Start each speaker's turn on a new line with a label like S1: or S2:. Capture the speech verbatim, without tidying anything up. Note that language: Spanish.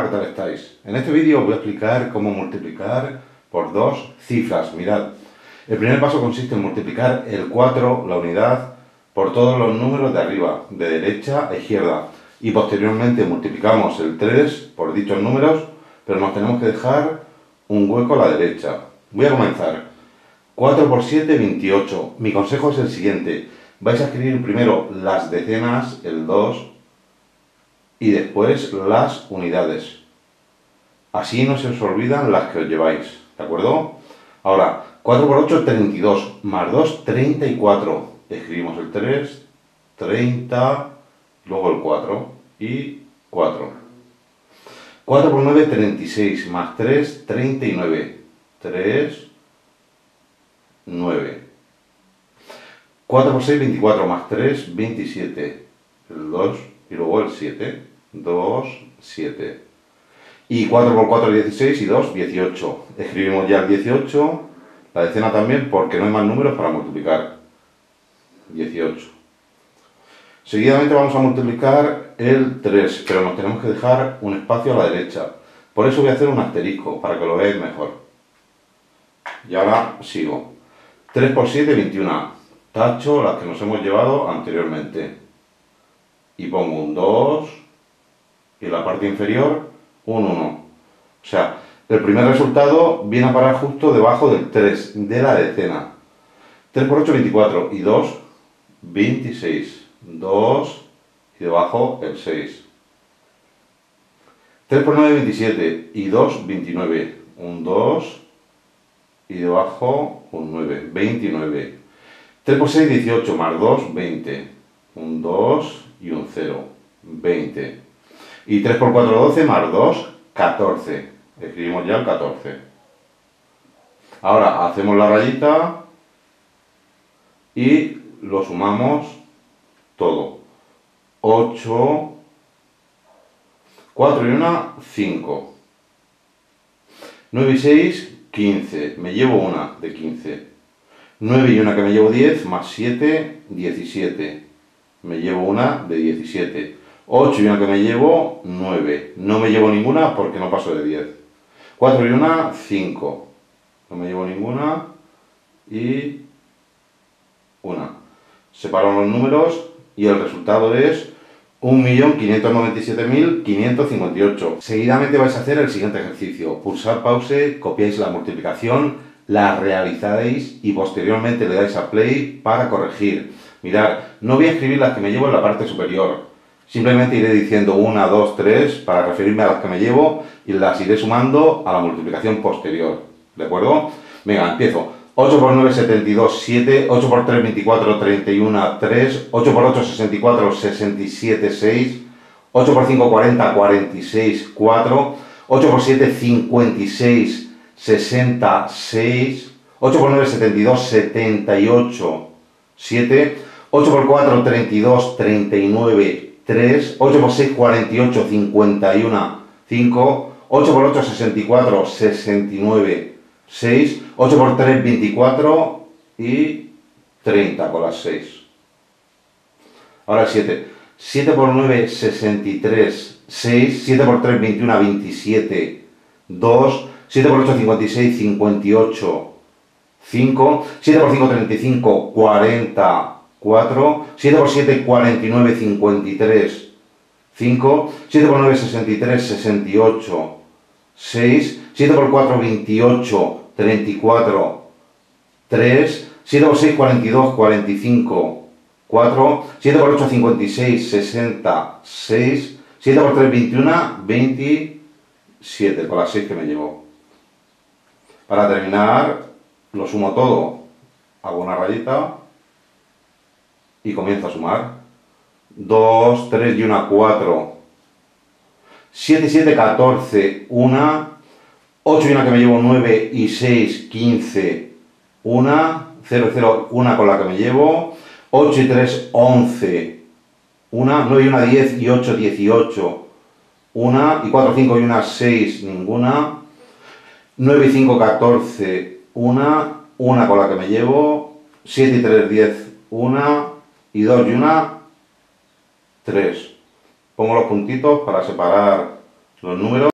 S1: ¿qué tal estáis? En este vídeo os voy a explicar cómo multiplicar por dos cifras. Mirad, el primer paso consiste en multiplicar el cuatro, la unidad, por todos los números de arriba, de derecha a izquierda. Y posteriormente multiplicamos el tres por dichos números, pero nos tenemos que dejar un hueco a la derecha. Voy a comenzar. cuatro por siete, veintiocho. Mi consejo es el siguiente. Vais a escribir primero las decenas, el dos, y después las unidades. Así no se os olvidan las que os lleváis, ¿de acuerdo? Ahora, cuatro por ocho, treinta y dos, más dos, treinta y cuatro. Escribimos el tres, treinta, luego el cuatro y cuatro. cuatro por nueve, treinta y seis, más tres, treinta y nueve. tres, nueve. cuatro por seis, veinticuatro, más tres, veintisiete. El dos y luego el siete. dos, siete. Y cuatro por cuatro, dieciséis y dos, dieciocho. Escribimos ya el dieciocho, la decena también, porque no hay más números para multiplicar. dieciocho. Seguidamente vamos a multiplicar el tres, pero nos tenemos que dejar un espacio a la derecha. Por eso voy a hacer un asterisco, para que lo veáis mejor. Y ahora sigo. tres por siete, veintiuno. Tacho las que nos hemos llevado anteriormente. Y pongo un dos, y en la parte inferior un uno. O sea, el primer resultado viene a parar justo debajo del tres, de la decena. tres por ocho, veinticuatro, y dos, veintiséis. dos, y debajo el seis. tres por nueve, veintisiete, y dos, veintinueve. Un dos, y debajo un nueve, veintinueve. tres por seis, dieciocho, más dos, veinte. Un dos y un cero, veinte. Y tres por cuatro, doce, más dos, catorce. Escribimos ya el catorce. Ahora hacemos la rayita y lo sumamos todo. ocho, cuatro y uno, cinco. nueve y seis, quince. Me llevo una de quince. nueve y una que me llevo diez, más siete, diecisiete. Me llevo una de diecisiete. ocho y una que me llevo, nueve. No me llevo ninguna porque no paso de diez. cuatro y una, cinco. No me llevo ninguna. Y una. Separo los números y el resultado es un millón quinientos noventa y siete mil quinientos cincuenta y ocho. Seguidamente vais a hacer el siguiente ejercicio. Pulsar pause, copiáis la multiplicación, la realizáis y posteriormente le dais a play para corregir. Mirad, no voy a escribir las que me llevo en la parte superior. Simplemente iré diciendo una, dos, tres para referirme a las que me llevo y las iré sumando a la multiplicación posterior. ¿De acuerdo? Venga, empiezo. ocho por nueve, setenta y dos, siete. ocho por tres, veinticuatro, treinta y uno, tres. ocho por ocho, sesenta y cuatro, sesenta y siete, seis. ocho por cinco, cuarenta, cuarenta y seis, cuatro. ocho por siete, cincuenta y seis, sesenta, seis. ocho por nueve, setenta y dos, setenta y ocho, siete. ocho por cuatro, treinta y dos, treinta y nueve, tres. ocho por seis, cuarenta y ocho, cincuenta y uno, cinco. ocho por ocho, sesenta y cuatro, sesenta y nueve, seis. ocho por tres, veinticuatro y treinta con las seis. Ahora el siete. siete por nueve, sesenta y tres, seis. siete por tres, veintiuno, veintisiete, dos. siete por ocho, cincuenta y seis, cincuenta y ocho, cinco. siete por cinco, treinta y cinco, cuarenta, cuatro. siete por siete, cuarenta y nueve, cincuenta y tres, cinco. siete por nueve, sesenta y tres, sesenta y ocho, seis. siete por cuatro, veintiocho, treinta y cuatro, tres. siete por seis, cuarenta y dos, cuarenta y cinco, cuatro. siete por ocho, cincuenta y seis, sesenta, seis. siete por tres, veintiuno, veintisiete, con las seis que me llevo. Para terminar, lo sumo todo. Hago una rayita y comienzo a sumar. dos, tres y uno, cuatro. siete y siete, catorce, uno. ocho y una que me llevo, nueve y seis, quince, uno. cero, cero, una con la que me llevo. ocho y tres, once, uno. nueve y una, diez y ocho, dieciocho, uno. Y cuatro, cinco y una, seis, ninguna. nueve y cinco, catorce, uno. una con la que me llevo. siete y tres, diez, uno. Y dos y una, tres. Pongo los puntitos para separar los números.